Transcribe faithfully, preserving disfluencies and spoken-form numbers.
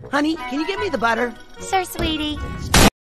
Honey, can you get me the butter? Sure, sweetie.